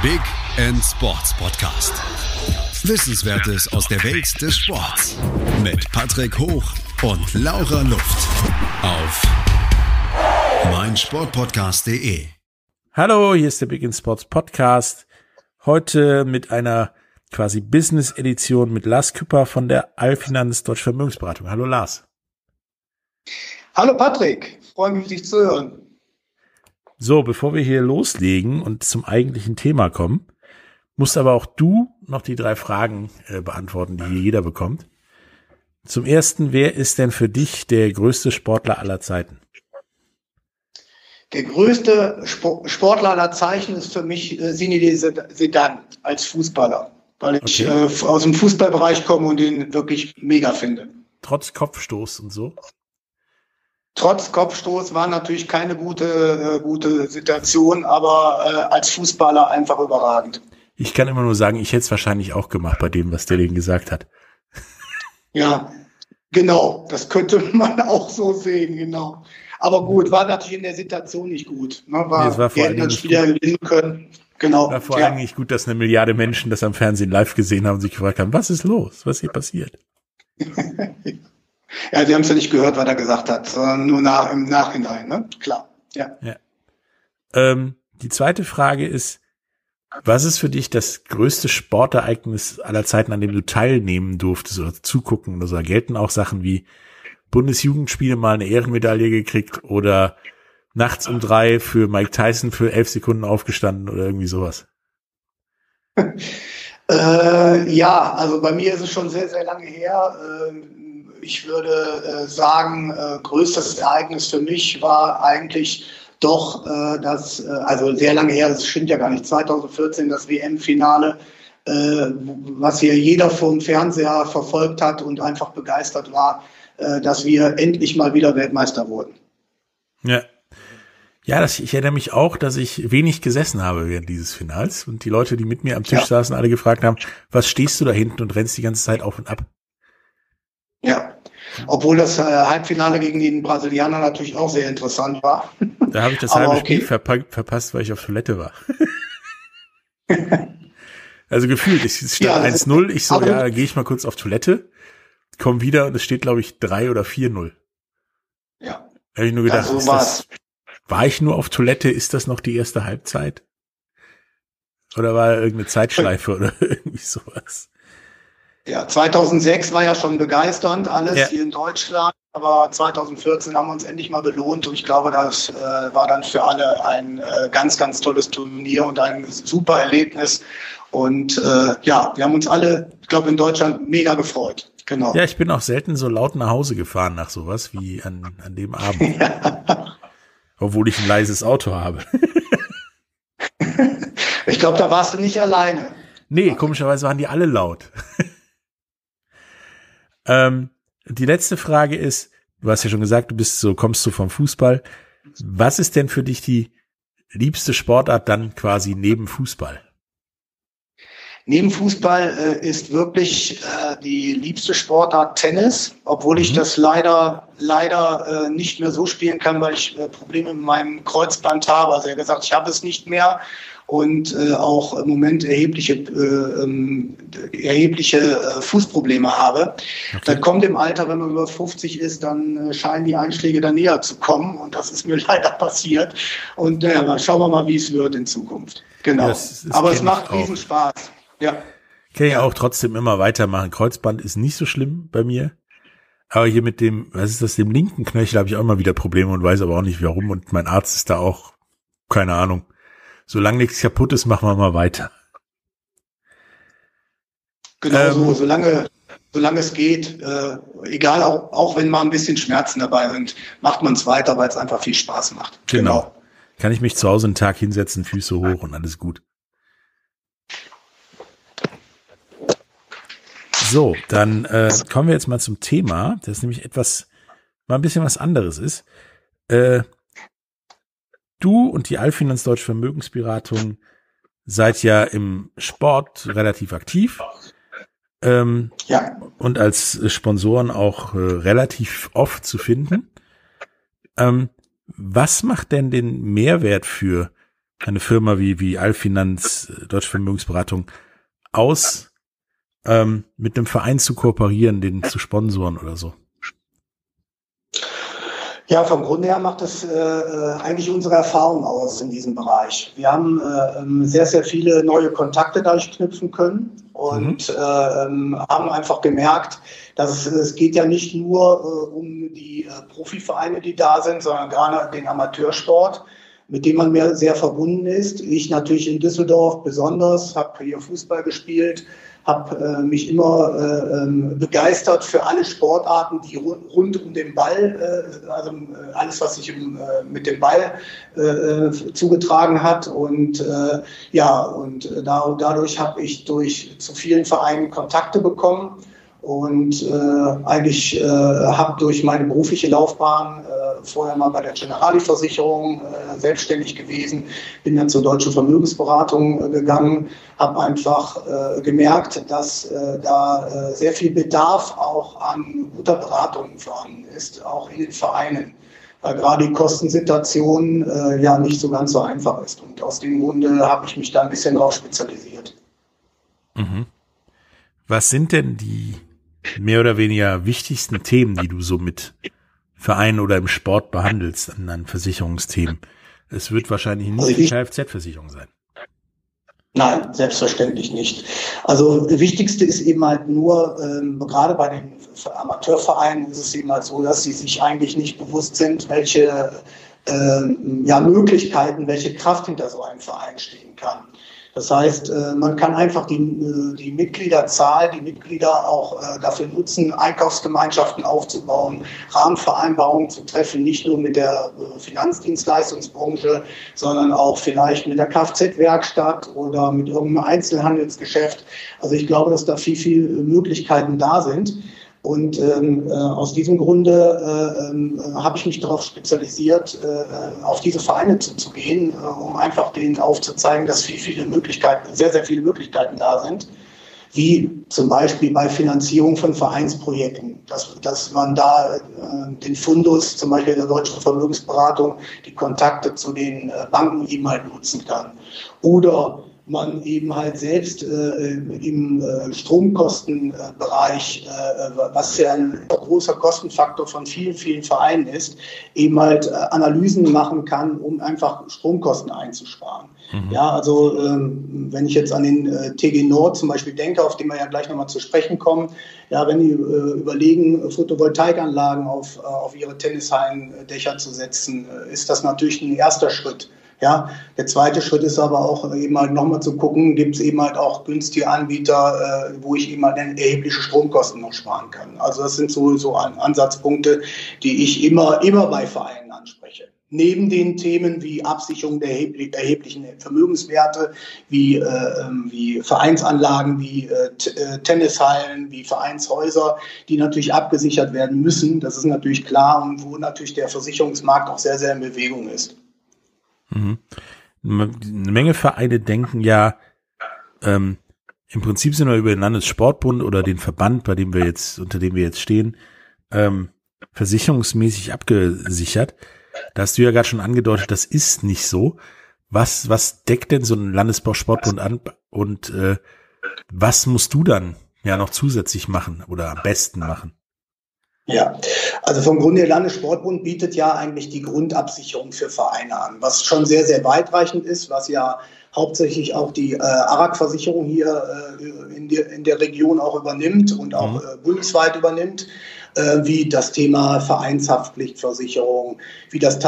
Big End Sports Podcast. Wissenswertes aus der Welt des Sports. Mit Patrick Hoch und Laura Luft. Auf meinsportpodcast.de. Hallo, hier ist der Big End Sports Podcast. Heute mit einer quasi Business-Edition mit Lars Küpper von der Allfinanz Deutsche Vermögensberatung. Hallo Lars. Hallo Patrick, freue mich, dich zu hören. So, bevor wir hier loslegen und zum eigentlichen Thema kommen, musst aber auch du noch die 3 Fragen beantworten, die hier jeder bekommt. Zum ersten, wer ist denn für dich der größte Sportler aller Zeiten? Der größte Sportler aller Zeiten ist für mich Zinedine Zidane als Fußballer, weil ich aus dem Fußballbereich komme und ihn wirklich mega finde. Trotz Kopfstoß und so? Trotz Kopfstoß war natürlich keine gute Situation, aber als Fußballer einfach überragend. Ich kann immer nur sagen, ich hätte es wahrscheinlich auch gemacht bei dem, was der denen gesagt hat. Ja, genau, das könnte man auch so sehen, genau. Aber gut, war natürlich in der Situation nicht gut. Ne? War vor allem nicht wieder gewinnen können. Genau. War vor allem nicht gut, dass 1 Milliarde Menschen das am Fernsehen live gesehen haben und sich gefragt haben, was ist los? Was hier passiert? Ja, sie haben es ja nicht gehört, was er gesagt hat, sondern nur im Nachhinein, ne? Klar, ja. Die zweite Frage ist, was ist für dich das größte Sportereignis aller Zeiten, an dem du teilnehmen durftest oder zugucken oder so? Da gelten auch Sachen wie Bundesjugendspiele mal eine Ehrenmedaille gekriegt oder nachts um 3 für Mike Tyson für 11 Sekunden aufgestanden oder irgendwie sowas. Ja, also bei mir ist es schon sehr, sehr lange her. Ich würde sagen, größtes Ereignis für mich war eigentlich doch also sehr lange her, das stimmt ja gar nicht, 2014 das WM-Finale, was hier jeder vor dem Fernseher verfolgt hat und einfach begeistert war, dass wir endlich mal wieder Weltmeister wurden. Ja. Ja, ich erinnere mich auch, dass ich wenig gesessen habe während dieses Finals und die Leute, die mit mir am Tisch saßen, alle gefragt haben, was stehst du da hinten und rennst die ganze Zeit auf und ab? Ja, obwohl das Halbfinale gegen den Brasilianer natürlich auch sehr interessant war. Da habe ich das halbe Spiel verpasst, weil ich auf Toilette war. Also gefühlt, es stand 1-0, ich so, ja, gehe ich mal kurz auf Toilette, komm wieder und es steht, glaube ich, 3 oder 4-0. Ja. Da habe ich nur gedacht, war ich nur auf Toilette, ist das noch die erste Halbzeit? Oder war da irgendeine Zeitschleife oder irgendwie sowas? Ja, 2006 war ja schon begeisternd alles hier in Deutschland, aber 2014 haben wir uns endlich mal belohnt und ich glaube, das war dann für alle ein ganz, ganz tolles Turnier und ein super Erlebnis und wir haben uns alle, ich glaube, in Deutschland mega gefreut. Genau. Ja, ich bin auch selten so laut nach Hause gefahren nach sowas wie an dem Abend. Ja. Obwohl ich ein leises Auto habe. Ich glaube, da warst du nicht alleine. Nee, komischerweise waren die alle laut. Die letzte Frage ist, du hast ja schon gesagt, kommst du vom Fußball. Was ist denn für dich die liebste Sportart dann quasi neben Fußball? Neben Fußball ist wirklich die liebste Sportart Tennis, obwohl ich das leider nicht mehr so spielen kann, weil ich Probleme mit meinem Kreuzband habe. Also er hat gesagt, ich habe es nicht mehr und auch im Moment erhebliche Fußprobleme habe. Okay. Das kommt im Alter, wenn man über 50 ist, dann scheinen die Einschläge da näher zu kommen und das ist mir leider passiert. Und schauen wir mal, wie es wird in Zukunft. Genau. Aber es macht riesen Spaß. Ja. Kann ja auch trotzdem immer weitermachen. Kreuzband ist nicht so schlimm bei mir. Aber hier mit dem linken Knöchel habe ich auch immer wieder Probleme und weiß aber auch nicht warum. Und mein Arzt ist da auch, keine Ahnung. Solange nichts kaputt ist, machen wir mal weiter. Genau solange es geht, egal, auch wenn mal ein bisschen Schmerzen dabei sind, macht man es weiter, weil es einfach viel Spaß macht. Genau. Kann ich mich zu Hause einen Tag hinsetzen, Füße hoch und alles gut. So, dann kommen wir jetzt mal zum Thema, das nämlich mal ein bisschen was anderes ist. Du und die Allfinanz Deutsche Vermögensberatung seid ja im Sport relativ aktiv und als Sponsoren auch relativ oft zu finden. Was macht denn den Mehrwert für eine Firma wie Allfinanz, Deutsche Vermögensberatung aus, mit einem Verein zu kooperieren, den zu sponsoren oder so? Ja, vom Grunde her macht das eigentlich unsere Erfahrung aus in diesem Bereich. Wir haben sehr, sehr viele neue Kontakte dadurch knüpfen können und haben einfach gemerkt, dass es geht ja nicht nur um die Profivereine, die da sind, sondern gerade den Amateursport, mit dem man mir sehr verbunden ist. Ich natürlich in Düsseldorf besonders, habe hier Fußball gespielt, habe mich immer begeistert für alle Sportarten, die rund um den Ball, also alles, was sich mit dem Ball zugetragen hat. Und dadurch habe ich zu vielen Vereinen Kontakte bekommen. Und eigentlich habe durch meine berufliche Laufbahn vorher mal bei der Generali-Versicherung selbstständig gewesen, bin dann zur Deutschen Vermögensberatung gegangen, habe einfach gemerkt, dass da sehr viel Bedarf auch an guter Beratung vorhanden ist, auch in den Vereinen, weil gerade die Kostensituation ja nicht so ganz so einfach ist. Und aus dem Grunde habe ich mich da ein bisschen drauf spezialisiert. Mhm. Was sind denn die mehr oder weniger wichtigsten Themen, die du so mit Vereinen oder im Sport behandelst an Versicherungsthemen? Es wird wahrscheinlich nicht die Kfz-Versicherung sein. Nein, selbstverständlich nicht. Also das Wichtigste ist eben halt nur, gerade bei den Amateurvereinen ist es eben halt so, dass sie sich eigentlich nicht bewusst sind, welche Möglichkeiten, welche Kraft hinter so einem Verein stehen kann. Das heißt, man kann einfach die Mitgliederzahl, die Mitglieder auch dafür nutzen, Einkaufsgemeinschaften aufzubauen, Rahmenvereinbarungen zu treffen, nicht nur mit der Finanzdienstleistungsbranche, sondern auch vielleicht mit der Kfz-Werkstatt oder mit irgendeinem Einzelhandelsgeschäft. Also ich glaube, dass da viel Möglichkeiten da sind. Und aus diesem Grunde habe ich mich darauf spezialisiert, auf diese Vereine zuzugehen, um einfach denen aufzuzeigen, dass viele Möglichkeiten, sehr, sehr viele Möglichkeiten da sind, wie zum Beispiel bei Finanzierung von Vereinsprojekten, dass man da den Fundus, zum Beispiel der Deutschen Vermögensberatung, die Kontakte zu den Banken eben halt nutzen kann. Oder man eben halt selbst im Stromkostenbereich, was ja ein großer Kostenfaktor von vielen, vielen Vereinen ist, eben halt Analysen machen kann, um einfach Stromkosten einzusparen. Mhm. Ja, also wenn ich jetzt an den TG Nord zum Beispiel denke, auf den wir ja gleich nochmal zu sprechen kommen, ja, wenn die überlegen, Photovoltaikanlagen auf ihre Tennishallen-Dächer zu setzen, ist das natürlich ein erster Schritt. Ja, der zweite Schritt ist aber auch eben halt nochmal zu gucken, gibt es eben halt auch günstige Anbieter, wo ich eben halt erhebliche Stromkosten noch sparen kann. Also das sind so Ansatzpunkte, die ich immer bei Vereinen anspreche. Neben den Themen wie Absicherung der erheblichen Vermögenswerte, wie Vereinsanlagen, wie Tennishallen, wie Vereinshäuser, die natürlich abgesichert werden müssen. Das ist natürlich klar und wo natürlich der Versicherungsmarkt auch sehr, sehr in Bewegung ist. Mhm. Eine Menge Vereine denken ja, im Prinzip sind wir über den Landessportbund oder den Verband, unter dem wir jetzt stehen, versicherungsmäßig abgesichert. Da hast du ja gerade schon angedeutet, das ist nicht so. Was deckt denn so ein Landessportbund an und was musst du dann ja noch zusätzlich machen oder am besten machen? Ja, also vom Grunde der Landessportbund bietet ja eigentlich die Grundabsicherung für Vereine an, was schon sehr, sehr weitreichend ist, was ja hauptsächlich auch die ARAG-Versicherung hier in der Region auch übernimmt und auch bundesweit übernimmt, wie das Thema Vereinshaftpflichtversicherung, wie das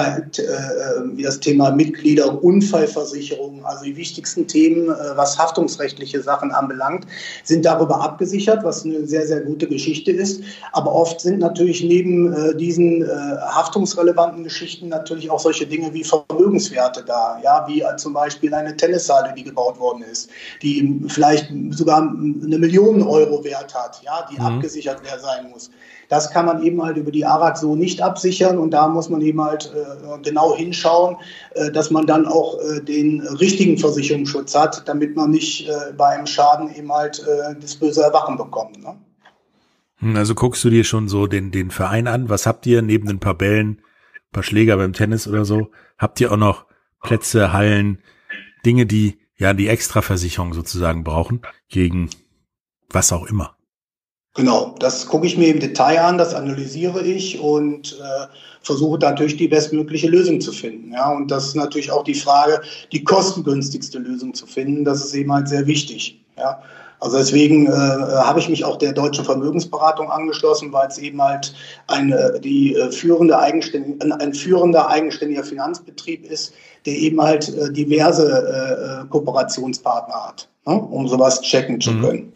Thema Mitgliederunfallversicherung, also die wichtigsten Themen, was haftungsrechtliche Sachen anbelangt, sind darüber abgesichert, was eine sehr, sehr gute Geschichte ist. Aber oft sind natürlich neben diesen haftungsrelevanten Geschichten natürlich auch solche Dinge wie Vermögenswerte da, ja, wie zum Beispiel eine Tennishalle, die gebaut worden ist, die vielleicht sogar 1 Million Euro Wert hat, ja, die abgesichert sein muss. Das kann man eben halt über die ARAG so nicht absichern und da muss man eben halt genau hinschauen, dass man dann auch den richtigen Versicherungsschutz hat, damit man nicht bei einem Schaden eben halt das böse Erwachen bekommt. Ne? Also guckst du dir schon so den Verein an, was habt ihr neben ein paar Bällen, ein paar Schläger beim Tennis oder so, habt ihr auch noch Plätze, Hallen, Dinge, die ja die Extraversicherung sozusagen brauchen, gegen was auch immer. Genau, das gucke ich mir im Detail an, das analysiere ich und versuche natürlich die bestmögliche Lösung zu finden. Ja, und das ist natürlich auch die Frage, die kostengünstigste Lösung zu finden. Das ist eben halt sehr wichtig. Ja, also deswegen habe ich mich auch der Deutschen Vermögensberatung angeschlossen, weil es eben halt ein führender eigenständiger Finanzbetrieb ist, der eben halt diverse Kooperationspartner hat, ne, um sowas checken zu können.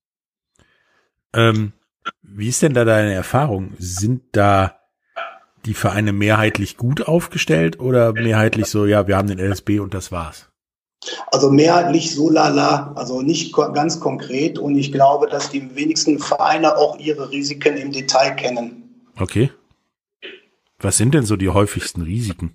Wie ist denn da deine Erfahrung? Sind da die Vereine mehrheitlich gut aufgestellt oder mehrheitlich so, ja, wir haben den LSB und das war's? Also mehrheitlich so lala, also nicht ganz konkret, und ich glaube, dass die wenigsten Vereine auch ihre Risiken im Detail kennen. Okay. Was sind denn so die häufigsten Risiken?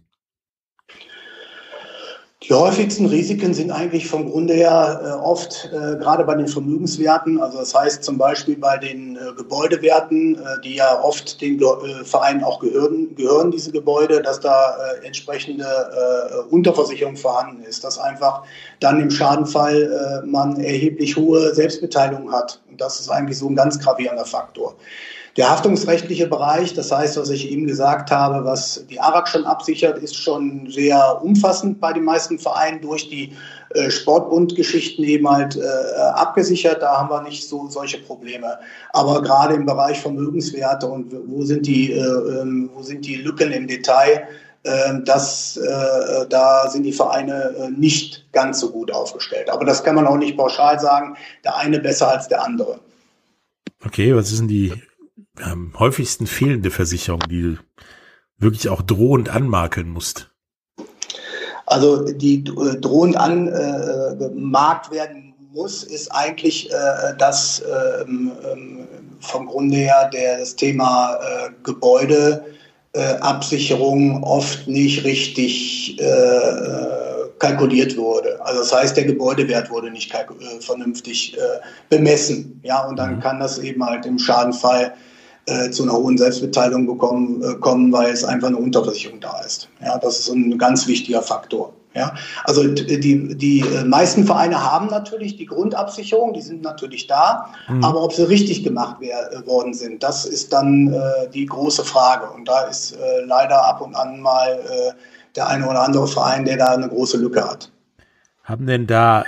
Die häufigsten Risiken sind eigentlich vom Grunde her oft gerade bei den Vermögenswerten, also das heißt zum Beispiel bei den Gebäudewerten, die ja oft den Vereinen auch gehören diese Gebäude, dass da entsprechende Unterversicherung vorhanden ist, dass einfach dann im Schadenfall man erheblich hohe Selbstbeteiligung hat. Und das ist eigentlich so ein ganz gravierender Faktor. Der haftungsrechtliche Bereich, das heißt, was ich eben gesagt habe, was die ARAG schon absichert, ist schon sehr umfassend bei den meisten Vereinen durch die Sportbundgeschichten eben halt abgesichert. Da haben wir nicht so solche Probleme. Aber gerade im Bereich Vermögenswerte und wo sind die Lücken im Detail, da sind die Vereine nicht ganz so gut aufgestellt. Aber das kann man auch nicht pauschal sagen, der eine besser als der andere. Okay, was ist denn die häufigsten fehlende Versicherung, die du wirklich auch drohend anmakeln musst? Also die drohend angemarkt werden muss, ist eigentlich dass vom Grunde her das Thema Gebäudeabsicherung oft nicht richtig kalkuliert wurde. Also das heißt, der Gebäudewert wurde nicht vernünftig bemessen. Ja, und dann kann das eben halt im Schadenfall zu einer hohen Selbstbeteiligung kommen, weil es einfach eine Unterversicherung da ist. Ja, das ist ein ganz wichtiger Faktor. Ja, also die meisten Vereine haben natürlich die Grundabsicherung, die sind natürlich da, aber ob sie richtig gemacht worden sind, das ist dann die große Frage. Und da ist leider ab und an mal der eine oder andere Verein, der da eine große Lücke hat. Haben denn da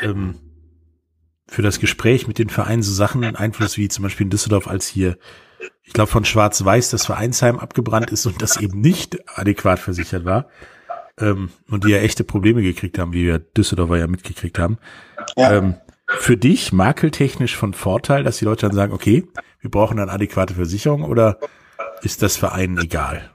für das Gespräch mit den Vereinen so Sachen Einfluss wie zum Beispiel in Düsseldorf, als hier, ich glaube von Schwarz-Weiß, das Vereinsheim abgebrannt ist und das eben nicht adäquat versichert war und die ja echte Probleme gekriegt haben, wie wir Düsseldorfer ja mitgekriegt haben. Ja. Für dich makeltechnisch von Vorteil, dass die Leute dann sagen, okay, wir brauchen eine adäquate Versicherung, oder ist das Vereinen egal?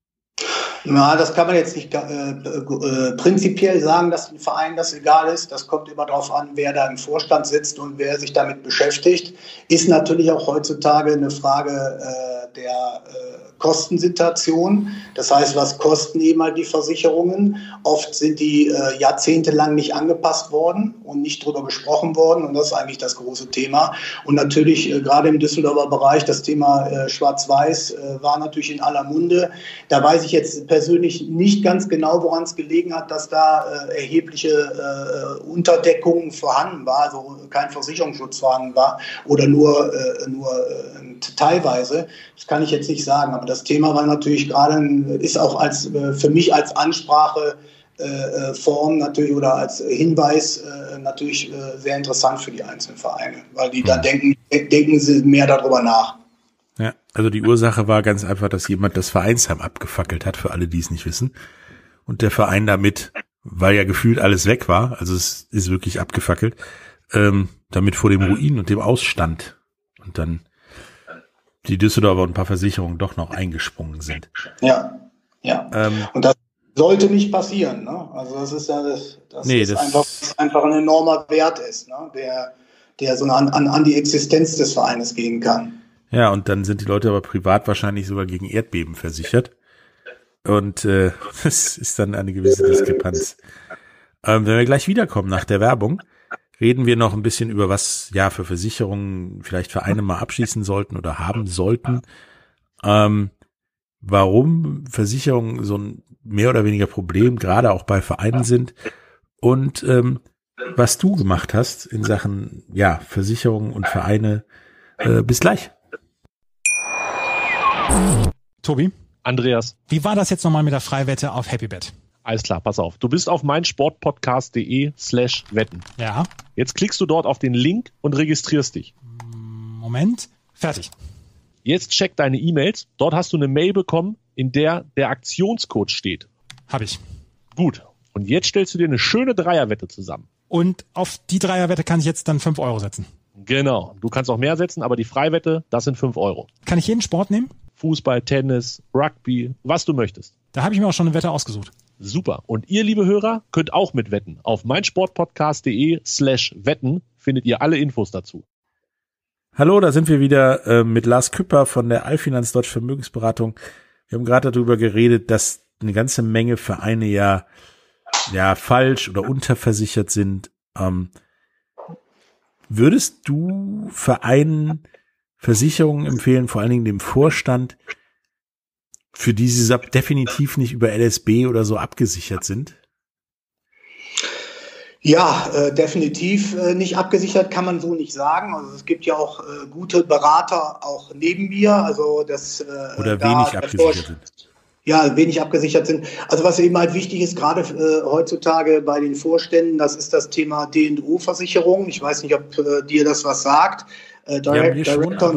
Na, das kann man jetzt nicht prinzipiell sagen, dass dem Verein das egal ist. Das kommt immer darauf an, wer da im Vorstand sitzt und wer sich damit beschäftigt. Ist natürlich auch heutzutage eine Frage der Kostensituation. Das heißt, was kosten eben halt die Versicherungen? Oft sind die jahrzehntelang nicht angepasst worden und nicht drüber gesprochen worden. Und das ist eigentlich das große Thema. Und natürlich gerade im Düsseldorfer Bereich, das Thema Schwarz-Weiß war natürlich in aller Munde. Da weiß ich jetzt persönlich nicht ganz genau, woran es gelegen hat, dass da erhebliche Unterdeckung vorhanden war, also kein Versicherungsschutz vorhanden war oder nur teilweise. Das kann ich jetzt nicht sagen, aber das Thema war natürlich gerade, ist auch für mich als Anspracheform natürlich oder als Hinweis natürlich sehr interessant für die einzelnen Vereine, weil die dann denken sie mehr darüber nach. Ja, also die Ursache war ganz einfach, dass jemand das Vereinsheim abgefackelt hat, für alle, die es nicht wissen. Und der Verein damit, weil ja gefühlt alles weg war, also es ist wirklich abgefackelt, damit vor dem Ruin und dem Ausstand und dann die Düsseldorfer und ein paar Versicherungen doch noch eingesprungen sind. Ja. Und das sollte nicht passieren. Ne? Also das ist ja das einfach ein enormer Wert ist, ne? der so an die Existenz des Vereines gehen kann. Ja, und dann sind die Leute aber privat wahrscheinlich sogar gegen Erdbeben versichert. Und das ist dann eine gewisse Diskrepanz. Wenn wir gleich wiederkommen nach der Werbung, reden wir noch ein bisschen über was ja für Versicherungen vielleicht Vereine mal abschließen sollten oder haben sollten. Warum Versicherungen so ein mehr oder weniger Problem gerade auch bei Vereinen sind und was du gemacht hast in Sachen Versicherungen und Vereine. Bis gleich. Tobi? Andreas? Wie war das jetzt nochmal mit der Freiwette auf HappyBet? Alles klar, pass auf. Du bist auf meinsportpodcast.de/wetten. Ja. Jetzt klickst du dort auf den Link und registrierst dich. Moment. Fertig. Jetzt check deine E-Mails. Dort hast du eine Mail bekommen, in der der Aktionscode steht. Hab ich. Gut. Und jetzt stellst du dir eine schöne Dreierwette zusammen. Und auf die Dreierwette kann ich jetzt dann 5 Euro setzen? Genau. Du kannst auch mehr setzen, aber die Freiwette, das sind 5 Euro. Kann ich jeden Sport nehmen? Fußball, Tennis, Rugby, was du möchtest. Da habe ich mir auch schon eine Wette ausgesucht. Super. Und ihr, liebe Hörer, könnt auch mitwetten. Auf meinsportpodcast.de/wetten findet ihr alle Infos dazu. Hallo, da sind wir wieder mit Lars Küpper von der Allfinanz Deutsche Vermögensberatung. Wir haben gerade darüber geredet, dass eine ganze Menge Vereine ja falsch oder unterversichert sind. Würdest du Vereinen Versicherungen empfehlen, vor allen Dingen dem Vorstand, für die sie definitiv nicht über LSB oder so abgesichert sind? Ja, definitiv nicht abgesichert kann man so nicht sagen. Also es gibt ja auch gute Berater auch neben mir. Also das oder wenig abgesichert sind. Ja, wenig abgesichert sind. Also was eben halt wichtig ist, gerade heutzutage bei den Vorständen, das ist das Thema D&O-Versicherung. Ich weiß nicht, ob dir das was sagt. Director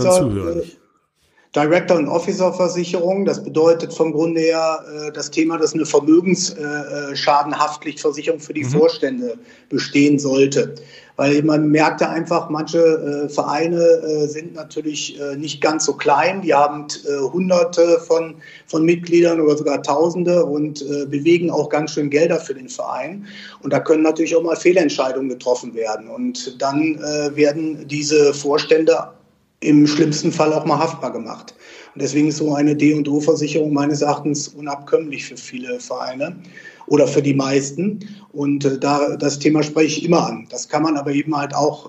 und Officer Versicherung. Das bedeutet vom Grunde her das Thema, dass eine Vermögensschadenhaftpflichtversicherung für die Vorstände bestehen sollte. Weil man merkte einfach, manche Vereine sind natürlich nicht ganz so klein. Die haben Hunderte von Mitgliedern oder sogar Tausende und bewegen auch ganz schön Gelder für den Verein. Und da können natürlich auch mal Fehlentscheidungen getroffen werden. Und dann werden diese Vorstände im schlimmsten Fall auch mal haftbar gemacht. Und deswegen ist so eine D&O-Versicherung meines Erachtens unabkömmlich für viele Vereine oder für die meisten. Und das Thema spreche ich immer an. Das kann man aber eben halt auch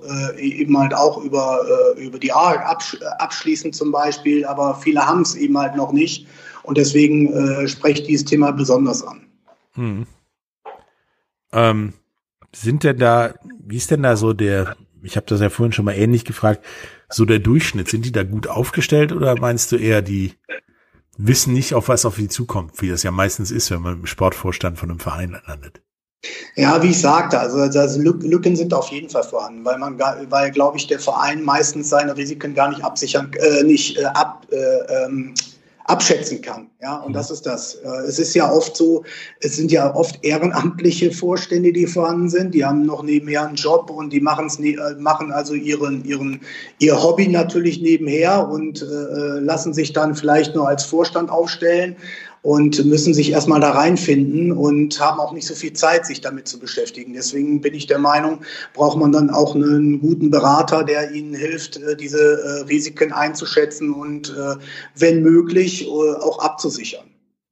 über die ARC abschließen zum Beispiel, aber viele haben es eben halt noch nicht. Und deswegen spreche ich dieses Thema besonders an. Wie ist denn da so ich habe das ja vorhin schon mal ähnlich gefragt, so der Durchschnitt, sind die da gut aufgestellt oder meinst du eher, die wissen nicht, auf was auf sie zukommt, wie das ja meistens ist, wenn man im Sportvorstand von einem Verein landet? Ja, wie ich sagte, also Lücken sind auf jeden Fall vorhanden, weil glaube ich, der Verein meistens seine Risiken gar nicht abschätzen kann. Ja, und das ist das. Es ist ja oft so, es sind ja oft ehrenamtliche Vorstände, die vorhanden sind. Die haben noch nebenher einen Job und die machen also ihr Hobby natürlich nebenher und lassen sich dann vielleicht nur als Vorstand aufstellen und müssen sich erstmal da reinfinden und haben auch nicht so viel Zeit, sich damit zu beschäftigen. Deswegen bin ich der Meinung, braucht man dann auch einen guten Berater, der ihnen hilft, diese Risiken einzuschätzen und wenn möglich auch abzusichern.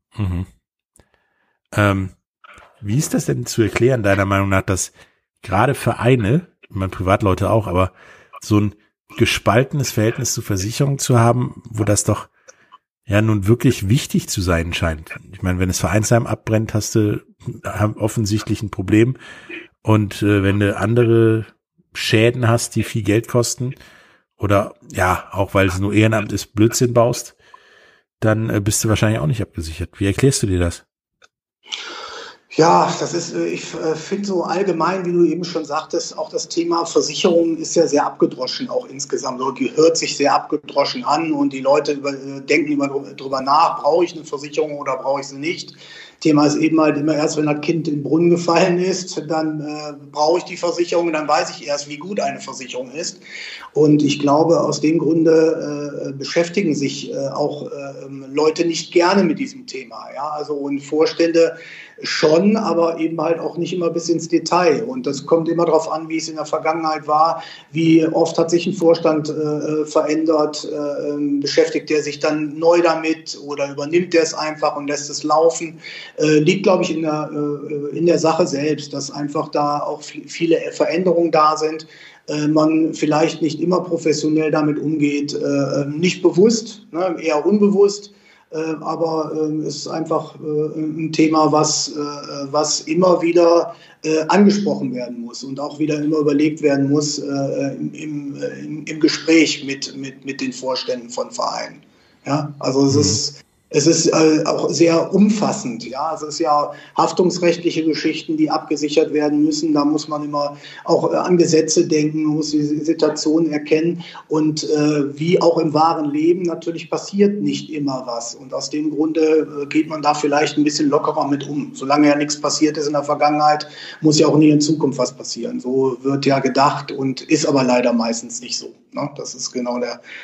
Wie ist das denn zu erklären, deiner Meinung nach, dass gerade Vereine, ich meine Privatleute auch, aber so ein gespaltenes Verhältnis zu Versicherungen zu haben, wo das doch ja nun wirklich wichtig zu sein scheint. Ich meine, wenn das Vereinsheim abbrennt, hast du offensichtlich ein Problem. Und wenn du andere Schäden hast, die viel Geld kosten, oder ja, auch weil es nur Ehrenamt ist, Blödsinn baust, dann bist du wahrscheinlich auch nicht abgesichert. Wie erklärst du dir das? Ja, ich finde so allgemein, wie du eben schon sagtest, auch das Thema Versicherung ist ja sehr abgedroschen auch insgesamt. Hört sich sehr abgedroschen an und die Leute denken immer drüber nach, brauche ich eine Versicherung oder brauche ich sie nicht. Thema ist eben halt immer erst, wenn das Kind in den Brunnen gefallen ist, dann brauche ich die Versicherung, dann weiß ich erst, wie gut eine Versicherung ist. Und ich glaube, aus dem Grunde beschäftigen sich auch Leute nicht gerne mit diesem Thema. Ja? Also und Vorstände schon, aber eben halt auch nicht immer bis ins Detail. Und das kommt immer darauf an, wie es in der Vergangenheit war, wie oft hat sich ein Vorstand verändert, beschäftigt der sich dann neu damit oder übernimmt der es einfach und lässt es laufen. Liegt, glaube ich, in der Sache selbst, dass einfach da auch viele Veränderungen da sind. Man vielleicht nicht immer professionell damit umgeht, nicht bewusst, ne, eher unbewusst. Aber es ist einfach ein Thema, was immer wieder angesprochen werden muss und auch wieder immer überlegt werden muss im Gespräch mit den Vorständen von Vereinen. Ja, also es ist auch sehr umfassend. Ja, es ist ja haftungsrechtliche Geschichten, die abgesichert werden müssen. Da muss man immer auch an Gesetze denken, muss die Situation erkennen. Und wie auch im wahren Leben natürlich passiert nicht immer was. Und aus dem Grunde geht man da vielleicht ein bisschen lockerer mit um. Solange ja nichts passiert ist in der Vergangenheit, muss ja auch nie in Zukunft was passieren. So wird ja gedacht und ist aber leider meistens nicht so. Ne? Das ist genau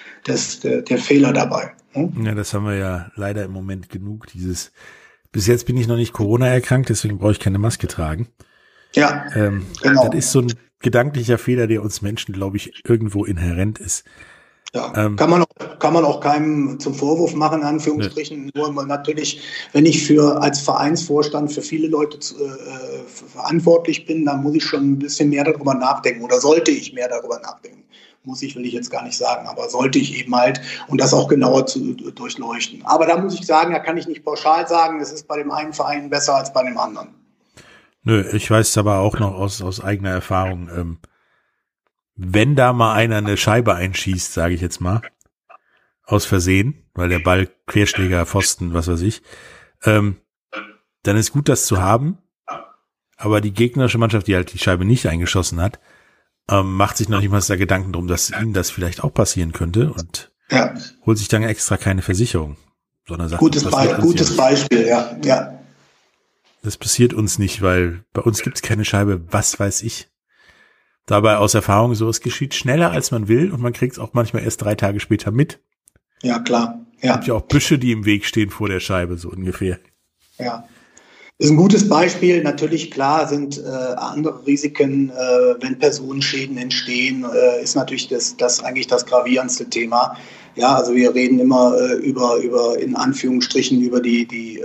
der Fehler dabei. Ja, das haben wir ja leider im Moment genug. Bis jetzt bin ich noch nicht Corona erkrankt, deswegen brauche ich keine Maske tragen. Ja, genau. Das ist so ein gedanklicher Fehler, der uns Menschen, glaube ich, irgendwo inhärent ist. Ja, kann man auch keinem zum Vorwurf machen, in Anführungsstrichen. Nur natürlich, wenn ich als Vereinsvorstand für viele Leute verantwortlich bin, dann muss ich schon ein bisschen mehr darüber nachdenken oder sollte ich mehr darüber nachdenken. Will ich jetzt gar nicht sagen, aber sollte ich eben halt, und das auch genauer zu durchleuchten. Aber da muss ich sagen, da kann ich nicht pauschal sagen, es ist bei dem einen Verein besser als bei dem anderen. Nö, ich weiß es aber auch noch aus eigener Erfahrung, wenn da mal einer eine Scheibe einschießt, sage ich jetzt mal, aus Versehen, weil der Ball Querschläger, Pfosten, was weiß ich, dann ist gut, das zu haben, aber die gegnerische Mannschaft, die halt die Scheibe nicht eingeschossen hat, macht sich noch nicht mal da Gedanken drum, dass ihnen das vielleicht auch passieren könnte und holt sich dann extra keine Versicherung, sondern sagt, gutes Beispiel, ja. Das passiert uns nicht, weil bei uns gibt's keine Scheibe, was weiß ich. Dabei aus Erfahrung so, es geschieht schneller, als man will und man kriegt's auch manchmal erst 3 Tage später mit. Ja, klar. Ja. Es gibt ja auch Büsche, die im Weg stehen vor der Scheibe, so ungefähr. Ja. Das ist ein gutes Beispiel. Natürlich, klar, sind andere Risiken, wenn Personenschäden entstehen, ist natürlich das eigentlich das gravierendste Thema. Ja, also wir reden immer über in Anführungsstrichen über die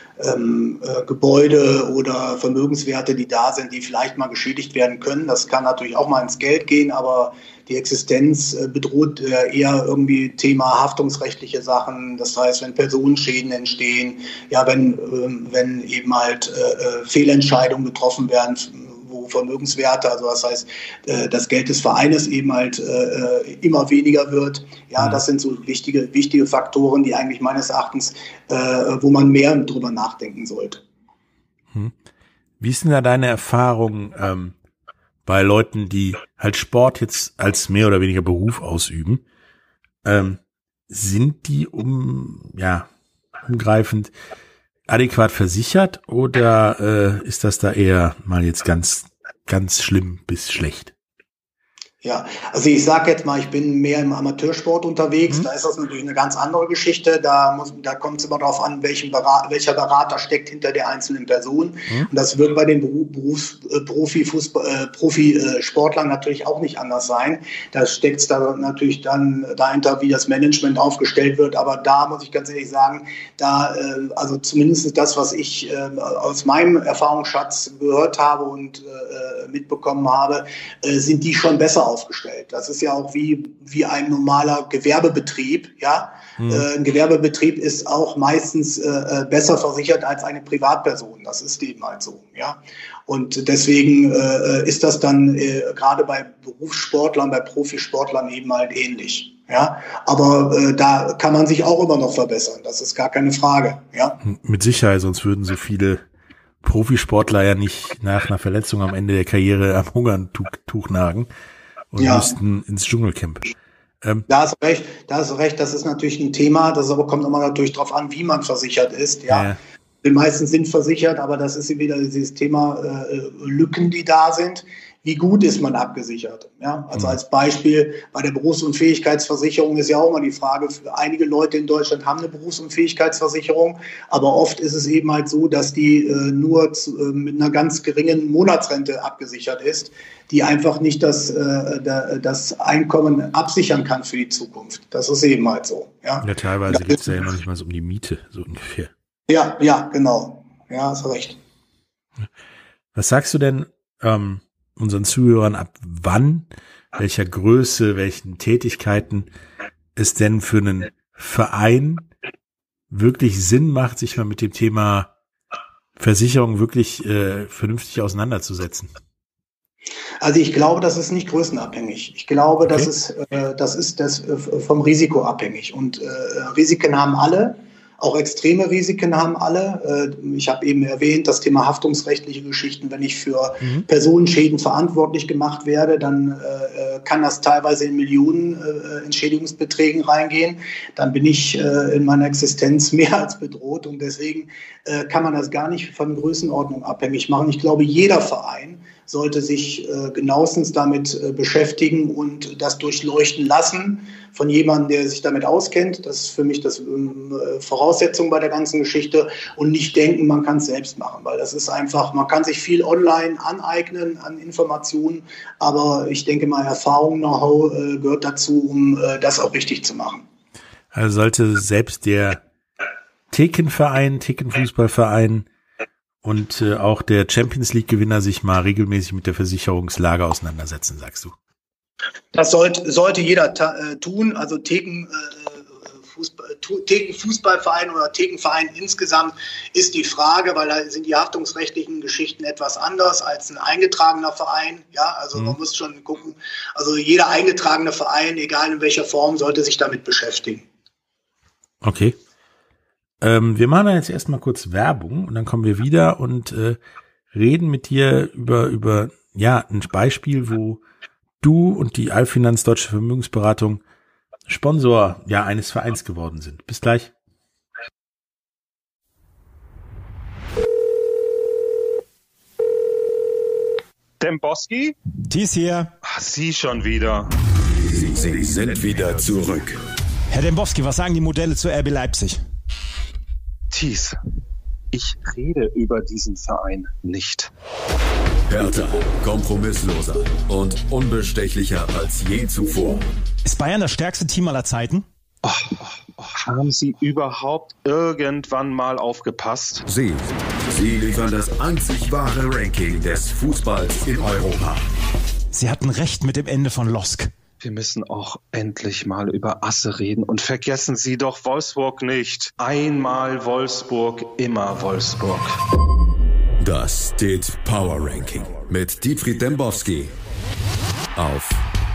Gebäude oder Vermögenswerte, die da sind, die vielleicht mal geschädigt werden können. Das kann natürlich auch mal ins Geld gehen, aber die Existenz bedroht eher irgendwie Thema haftungsrechtliche Sachen. Das heißt, wenn Personenschäden entstehen, ja, wenn eben halt Fehlentscheidungen getroffen werden, wo Vermögenswerte, also das heißt, das Geld des Vereines eben halt immer weniger wird. Ja, das sind so wichtige Faktoren, die eigentlich meines Erachtens, wo man mehr drüber nachdenken sollte. Wie ist denn da deine Erfahrung bei Leuten, die halt Sport jetzt als mehr oder weniger Beruf ausüben? Sind die umgreifend adäquat versichert oder ist das da eher mal jetzt ganz, ganz schlimm bis schlecht? Ja, also ich sage jetzt mal, ich bin mehr im Amateursport unterwegs. Da ist das natürlich eine ganz andere Geschichte. Da kommt es immer darauf an, welcher Berater steckt hinter der einzelnen Person. Und das wird bei den Profisportlern natürlich auch nicht anders sein. Da steckt es da natürlich dann dahinter, wie das Management aufgestellt wird. Aber da muss ich ganz ehrlich sagen, also zumindest das, was ich aus meinem Erfahrungsschatz gehört habe und mitbekommen habe, sind die schon besser aufgestellt. Das ist ja auch wie ein normaler Gewerbebetrieb. Ja? Ein Gewerbebetrieb ist auch meistens besser versichert als eine Privatperson. Das ist eben halt so. Ja? Und deswegen ist das dann gerade bei Berufssportlern, bei Profisportlern eben halt ähnlich. Ja? Aber da kann man sich auch immer noch verbessern. Das ist gar keine Frage. Ja? Mit Sicherheit, sonst würden so viele Profisportler ja nicht nach einer Verletzung am Ende der Karriere am Hungertuch nagen und müssten ins Dschungelcamp. Da hast du recht, das ist natürlich ein Thema, das aber kommt immer natürlich darauf an, wie man versichert ist. Ja. Die meisten sind versichert, aber das ist wieder dieses Thema Lücken, die da sind. Wie gut ist man abgesichert? Ja, also als Beispiel bei der Berufsunfähigkeitsversicherung ist ja auch mal die Frage, einige Leute in Deutschland haben eine Berufsunfähigkeitsversicherung, aber oft ist es eben halt so, dass die nur mit einer ganz geringen Monatsrente abgesichert ist, die einfach nicht das Einkommen absichern kann für die Zukunft. Das ist eben halt so. Ja, teilweise geht es ja noch nicht mal so um die Miete, so ungefähr. Ja, genau. Ja, hast recht. Was sagst du denn unseren Zuhörern, ab wann, welcher Größe, welchen Tätigkeiten es denn für einen Verein wirklich Sinn macht, sich mal mit dem Thema Versicherung wirklich vernünftig auseinanderzusetzen? Also ich glaube, das ist nicht größenabhängig. Ich glaube, Okay. das ist vom Risiko abhängig. Und Risiken haben alle, auch extreme Risiken haben alle. Ich habe eben erwähnt, das Thema haftungsrechtliche Geschichten. Wenn ich für Personenschäden verantwortlich gemacht werde, dann kann das teilweise in Millionen Entschädigungsbeträgen reingehen. Dann bin ich in meiner Existenz mehr als bedroht. Und deswegen kann man das gar nicht von Größenordnung abhängig machen. Ich glaube, jeder Verein sollte sich genauestens damit beschäftigen und das durchleuchten lassen von jemandem, der sich damit auskennt. Das ist für mich das Voraussetzung bei der ganzen Geschichte, und nicht denken, man kann es selbst machen, weil das ist einfach, man kann sich viel online aneignen an Informationen, aber ich denke mal, Erfahrung, Know-how gehört dazu, um das auch richtig zu machen. Also sollte selbst der Thekenfußballverein und auch der Champions League-Gewinner sich mal regelmäßig mit der Versicherungslage auseinandersetzen, sagst du? Das sollte jeder tun. Also Thekenfußballverein oder Thekenverein insgesamt ist die Frage, weil da sind die haftungsrechtlichen Geschichten etwas anders als ein eingetragener Verein. Ja, also man muss schon gucken. Also jeder eingetragene Verein, egal in welcher Form, sollte sich damit beschäftigen. Okay. Wir machen dann jetzt erstmal kurz Werbung und dann kommen wir wieder und reden mit dir über ein Beispiel, wo du und die Allfinanz Deutsche Vermögensberatung Sponsor eines Vereins geworden sind. Bis gleich. Dembowski? Thies hier. Ach, Sie schon wieder. Sie sind wieder zurück. Herr Dembowski, was sagen die Modelle zu RB Leipzig? Thies, ich rede über diesen Verein nicht. Härter, kompromissloser und unbestechlicher als je zuvor. Ist Bayern das stärkste Team aller Zeiten? Haben Sie überhaupt irgendwann mal aufgepasst? Sie liefern das einzig wahre Ranking des Fußballs in Europa. Sie hatten recht mit dem Ende von LOSC. Wir müssen auch endlich mal über Asse reden und vergessen Sie doch Wolfsburg nicht. Einmal Wolfsburg, immer Wolfsburg. Das steht Power Ranking mit Dietfried Dembowski auf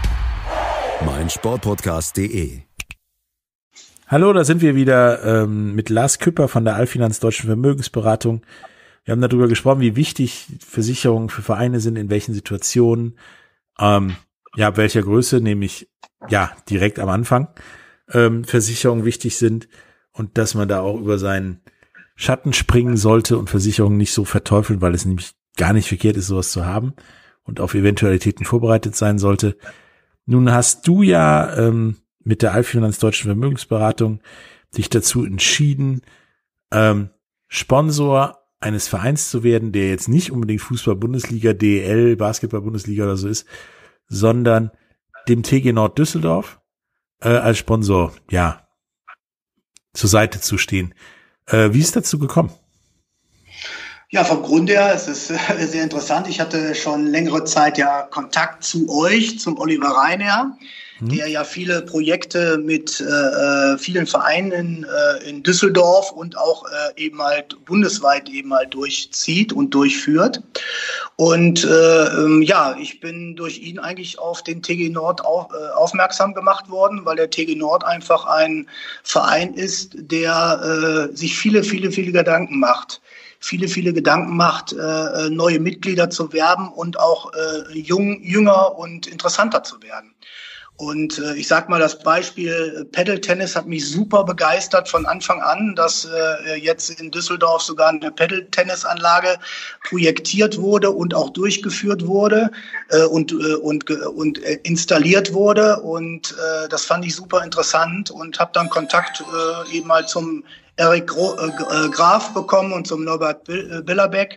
meinsportpodcast.de. Hallo, da sind wir wieder mit Lars Küpper von der Allfinanz Deutschen Vermögensberatung. Wir haben darüber gesprochen, wie wichtig Versicherungen für Vereine sind, in welchen Situationen, ab welcher Größe, nämlich direkt am Anfang Versicherungen wichtig sind und dass man da auch über seinen Schatten springen sollte und Versicherungen nicht so verteufeln, weil es nämlich gar nicht verkehrt ist, sowas zu haben und auf Eventualitäten vorbereitet sein sollte. Nun hast du mit der Allfinanz Deutschen Vermögensberatung dich dazu entschieden, Sponsor eines Vereins zu werden, der jetzt nicht unbedingt Fußball-Bundesliga, DEL, Basketball-Bundesliga oder so ist, sondern dem TG Nord Düsseldorf als Sponsor, zur Seite zu stehen. Wie ist es dazu gekommen? Ja, vom Grund her, es ist sehr interessant. Ich hatte schon längere Zeit Kontakt zu euch, zum Oliver Reiner, der ja viele Projekte mit vielen Vereinen in Düsseldorf und auch eben halt bundesweit eben halt durchzieht und durchführt. Und ich bin durch ihn eigentlich auf den TG Nord aufmerksam gemacht worden, weil der TG Nord einfach ein Verein ist, der sich viele Gedanken macht. Viele Gedanken macht, neue Mitglieder zu werben und auch jünger und interessanter zu werden. Und ich sag mal, das Beispiel Paddle-Tennis hat mich super begeistert von Anfang an, dass jetzt in Düsseldorf sogar eine Paddle-Tennis-Anlage projektiert wurde und auch durchgeführt wurde und installiert wurde. Und das fand ich super interessant und habe dann Kontakt eben mal zum Erik Graf bekommen und zum Norbert Billerbeck,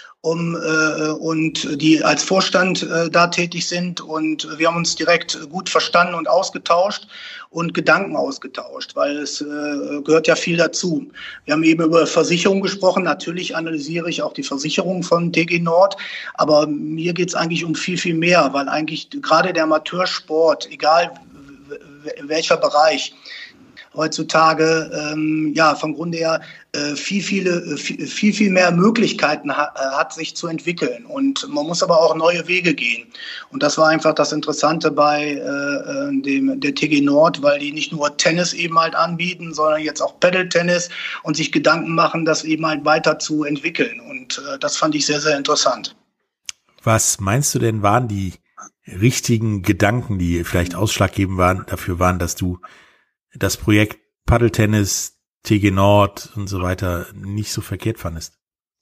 und die als Vorstand da tätig sind. Und wir haben uns direkt gut verstanden und ausgetauscht und Gedanken ausgetauscht, weil es gehört ja viel dazu. Wir haben eben über Versicherung gesprochen. Natürlich analysiere ich auch die Versicherung von TG Nord, aber mir geht es eigentlich um viel mehr, weil eigentlich gerade der Amateursport, egal welcher Bereich, heutzutage vom Grunde her viel mehr Möglichkeiten hat, sich zu entwickeln. Und man muss aber auch neue Wege gehen. Und das war einfach das Interessante bei der TG Nord, weil die nicht nur Tennis eben halt anbieten, sondern jetzt auch Paddle-Tennis und sich Gedanken machen, das eben halt weiter zu entwickeln. Und das fand ich sehr, sehr interessant. Was meinst du denn, waren die richtigen Gedanken, die vielleicht ausschlaggebend dafür waren, dass du das Projekt Paddeltennis, TG Nord und so weiter nicht so verkehrt fandest?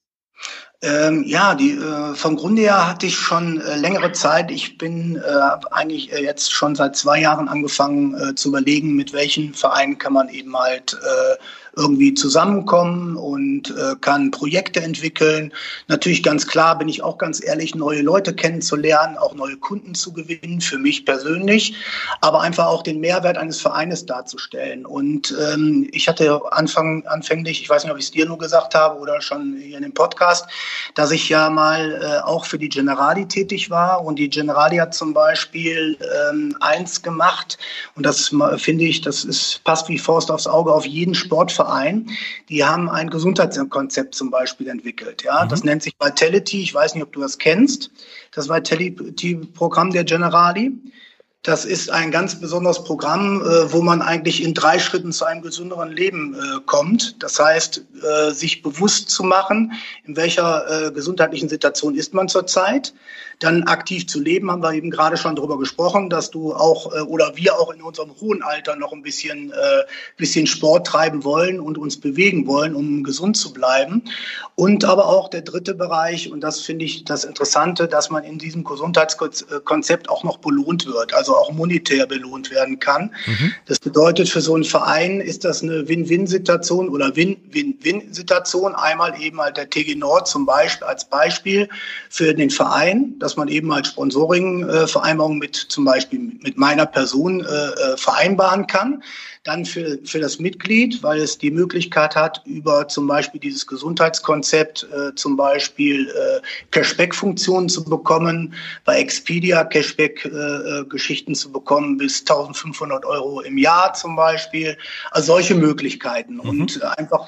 Vom Grunde her hatte ich schon längere Zeit. Ich habe eigentlich jetzt schon seit 2 Jahren angefangen zu überlegen, mit welchen Vereinen kann man eben halt irgendwie zusammenkommen und kann Projekte entwickeln. Natürlich ganz klar, bin ich auch ganz ehrlich, neue Leute kennenzulernen, auch neue Kunden zu gewinnen, für mich persönlich, aber einfach auch den Mehrwert eines Vereines darzustellen. Und ich hatte anfänglich, ich weiß nicht, ob ich es dir nur gesagt habe oder schon hier in dem Podcast, dass ich ja mal auch für die Generali tätig war. Und die Generali hat zum Beispiel eins gemacht, und das finde ich, passt wie Faust aufs Auge auf jeden Sportverein. Die haben ein Gesundheitskonzept zum Beispiel entwickelt. Ja, das nennt sich Vitality. Ich weiß nicht, ob du das kennst. Das Vitality-Programm der Generali. Das ist ein ganz besonderes Programm, wo man eigentlich in 3 Schritten zu einem gesünderen Leben kommt. Das heißt, sich bewusst zu machen, in welcher gesundheitlichen Situation ist man zurzeit. Dann aktiv zu leben, haben wir eben gerade schon darüber gesprochen, dass du auch oder wir auch in unserem hohen Alter noch ein bisschen Sport treiben wollen und uns bewegen wollen, um gesund zu bleiben. Und aber auch der dritte Bereich, und das finde ich das Interessante, dass man in diesem Gesundheitskonzept auch noch belohnt wird, also auch monetär belohnt werden kann. Das bedeutet, für so einen Verein ist das eine Win-Win-Situation oder Win-Win-Win-Situation. Einmal eben halt der TG Nord zum Beispiel als Beispiel für den Verein, dass man eben halt Sponsoring-Vereinbarungen mit zum Beispiel mit meiner Person vereinbaren kann. Dann für das Mitglied, weil es die Möglichkeit hat, über zum Beispiel dieses Gesundheitskonzept zum Beispiel Cashback-Funktionen zu bekommen, bei Expedia Cashback-Geschichten zu bekommen bis 1.500 € im Jahr zum Beispiel. Also solche Möglichkeiten. Und einfach,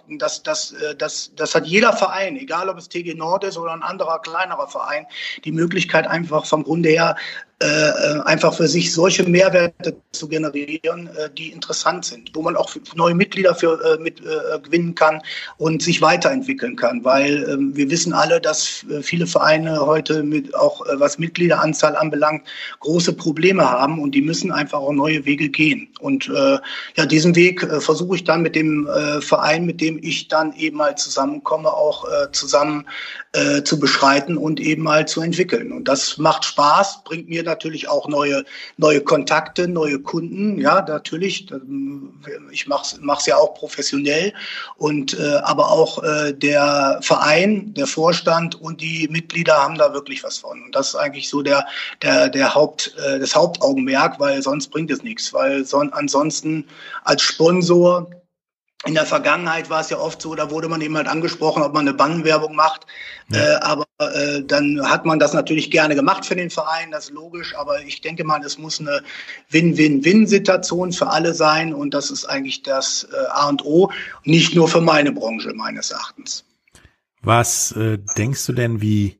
das hat jeder Verein, egal ob es TG Nord ist oder ein anderer kleinerer Verein, die Möglichkeit einfach vom Grunde her einfach für sich solche Mehrwerte zu generieren, die interessant sind, wo man auch neue Mitglieder gewinnen kann und sich weiterentwickeln kann, weil wir wissen alle, dass viele Vereine heute was Mitgliederanzahl anbelangt, große Probleme haben und die müssen einfach auch neue Wege gehen. Und diesen Weg versuche ich dann mit dem Verein, mit dem ich dann eben mal zusammenkomme, auch zusammen zu beschreiten und eben mal zu entwickeln. Und das macht Spaß, bringt mir natürlich auch neue Kontakte, neue Kunden. Ja, natürlich. Ich mach's ja auch professionell. Und aber auch der Verein, der Vorstand und die Mitglieder haben da wirklich was von. Und das ist eigentlich so das Hauptaugenmerk, weil sonst bringt es nichts. Weil ansonsten als Sponsor in der Vergangenheit war es ja oft so, da wurde man eben halt angesprochen, ob man eine Bannwerbung macht. Ja. Aber dann hat man das natürlich gerne gemacht für den Verein, das ist logisch. Aber ich denke mal, es muss eine Win-Win-Win-Situation für alle sein. Und das ist eigentlich das A und O, nicht nur für meine Branche, meines Erachtens. Was denkst du denn, wie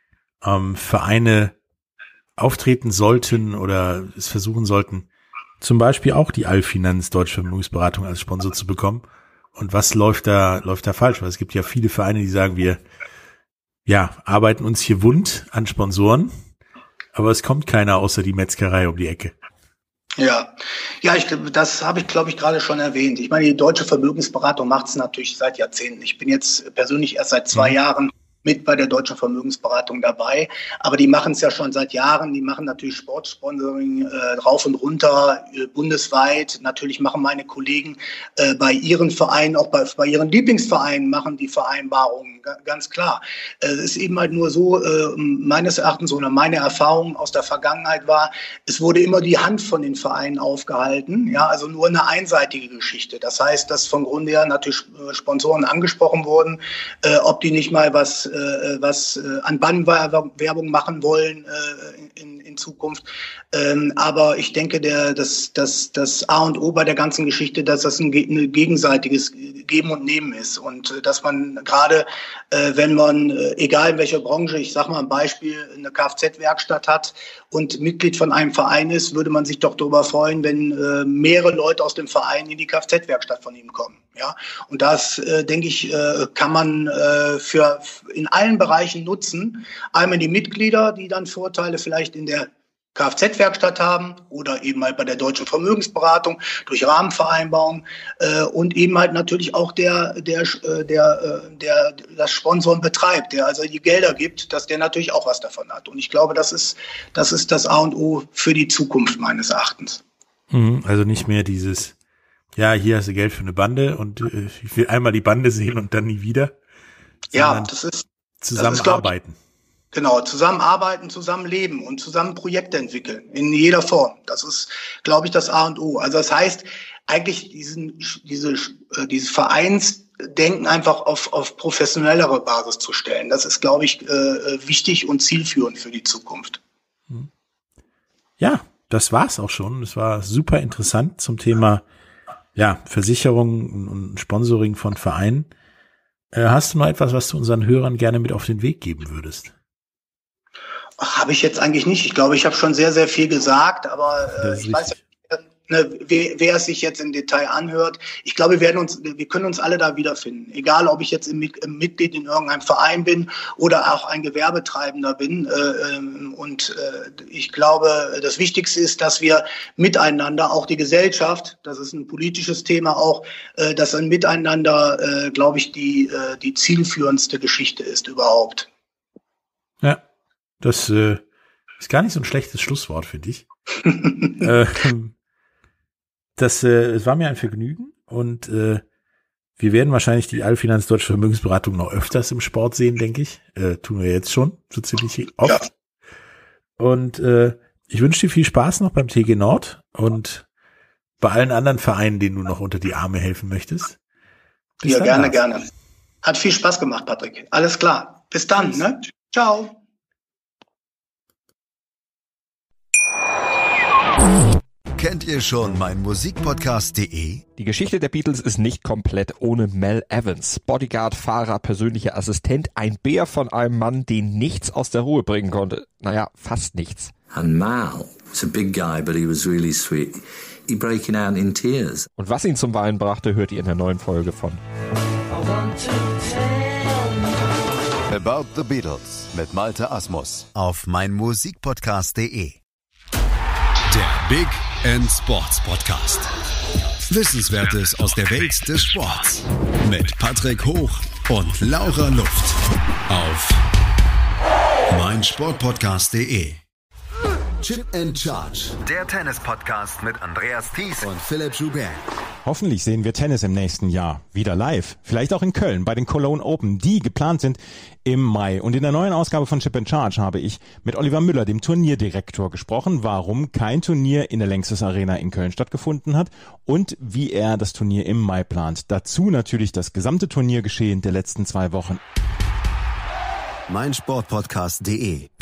Vereine auftreten sollten oder es versuchen sollten, zum Beispiel auch die Allfinanz Deutsche Vermögensberatung als Sponsor zu bekommen? Und was läuft da falsch? Weil es gibt ja viele Vereine, die sagen, wir arbeiten uns hier wund an Sponsoren, aber es kommt keiner außer die Metzgerei um die Ecke. Ja, das habe ich, glaube ich, gerade schon erwähnt. Ich meine, die Deutsche Vermögensberatung macht es natürlich seit Jahrzehnten. Ich bin jetzt persönlich erst seit 2 Jahren mit bei der Deutschen Vermögensberatung dabei. Aber die machen es ja schon seit Jahren. Die machen natürlich Sportsponsoring rauf und runter, bundesweit. Natürlich machen meine Kollegen bei ihren Vereinen, auch bei ihren Lieblingsvereinen, machen die Vereinbarungen, ganz klar. Es ist eben halt nur so, meines Erachtens oder meine Erfahrung aus der Vergangenheit war, es wurde immer die Hand von den Vereinen aufgehalten. Ja, also nur eine einseitige Geschichte. Das heißt, dass von Grund her natürlich Sponsoren angesprochen wurden, ob die nicht mal was an Bannwerbung machen wollen in Zukunft. Aber ich denke, das A und O bei der ganzen Geschichte, dass das ein gegenseitiges Geben und Nehmen ist und dass man gerade, wenn man, egal in welcher Branche, ich sage mal ein Beispiel, eine Kfz-Werkstatt hat und Mitglied von einem Verein ist, würde man sich doch darüber freuen, wenn mehrere Leute aus dem Verein in die Kfz-Werkstatt von ihm kommen. Ja, und das, denke ich, kann man für in allen Bereichen nutzen. Einmal die Mitglieder, die dann Vorteile vielleicht in der Kfz-Werkstatt haben oder eben halt bei der Deutschen Vermögensberatung durch Rahmenvereinbarung und eben halt natürlich auch der das Sponsoren betreibt, der also die Gelder gibt, dass der natürlich auch was davon hat. Und ich glaube, das ist das A und O für die Zukunft meines Erachtens. Also nicht mehr dieses, ja, hier hast du Geld für eine Bande und ich will einmal die Bande sehen und dann nie wieder. Ja, das ist zusammenarbeiten. Genau, zusammenarbeiten, zusammenleben und zusammen Projekte entwickeln in jeder Form. Das ist, glaube ich, das A und O. Also das heißt, eigentlich dieses Vereinsdenken einfach auf professionellere Basis zu stellen. Das ist, glaube ich, wichtig und zielführend für die Zukunft. Ja, das war's auch schon. Das war super interessant zum Thema Versicherung und Sponsoring von Vereinen. Hast du noch etwas, was du unseren Hörern gerne mit auf den Weg geben würdest? Habe ich jetzt eigentlich nicht. Ich glaube, ich habe schon sehr, sehr viel gesagt, aber ich weiß ja, wer es sich jetzt im Detail anhört. Ich glaube, wir können uns alle da wiederfinden. Egal, ob ich jetzt im Mitglied in irgendeinem Verein bin oder auch ein Gewerbetreibender bin. Ich glaube, das Wichtigste ist, dass wir miteinander, auch die Gesellschaft, das ist ein politisches Thema auch, dass ein Miteinander, glaube ich, die zielführendste Geschichte ist überhaupt. Ja, das ist gar nicht so ein schlechtes Schlusswort, finde ich. Es war mir ein Vergnügen und wir werden wahrscheinlich die Allfinanz Deutsche Vermögensberatung noch öfters im Sport sehen, denke ich. Tun wir jetzt schon, so ziemlich oft. Ja. Und ich wünsche dir viel Spaß noch beim TG Nord und bei allen anderen Vereinen, denen du noch unter die Arme helfen möchtest. Ja, gerne. Hat viel Spaß gemacht, Patrick. Alles klar. Bis dann, ne? Ciao. Kennt ihr schon meinmusikpodcast.de? Die Geschichte der Beatles ist nicht komplett ohne Mel Evans. Bodyguard, Fahrer, persönlicher Assistent, ein Bär von einem Mann, den nichts aus der Ruhe bringen konnte. Naja, fast nichts. And Mal was a big guy, but he was really sweet. He breaking out in tears. Und was ihn zum Weinen brachte, hört ihr in der neuen Folge von About the Beatles mit Malte Asmus auf meinmusikpodcast.de. Der Big End Sports Podcast. Wissenswertes aus der Welt des Sports. Mit Patrick Hoch und Laura Luft. Auf meinsportpodcast.de. Chip and Charge. Der Tennis-Podcast mit Andreas Thies und Philipp Joubert. Hoffentlich sehen wir Tennis im nächsten Jahr. Wieder live. Vielleicht auch in Köln bei den Cologne Open, die geplant sind im Mai. Und in der neuen Ausgabe von Chip and Charge habe ich mit Oliver Müller, dem Turnierdirektor, gesprochen, warum kein Turnier in der Lanxess Arena in Köln stattgefunden hat und wie er das Turnier im Mai plant. Dazu natürlich das gesamte Turniergeschehen der letzten 2 Wochen. meinsportpodcast.de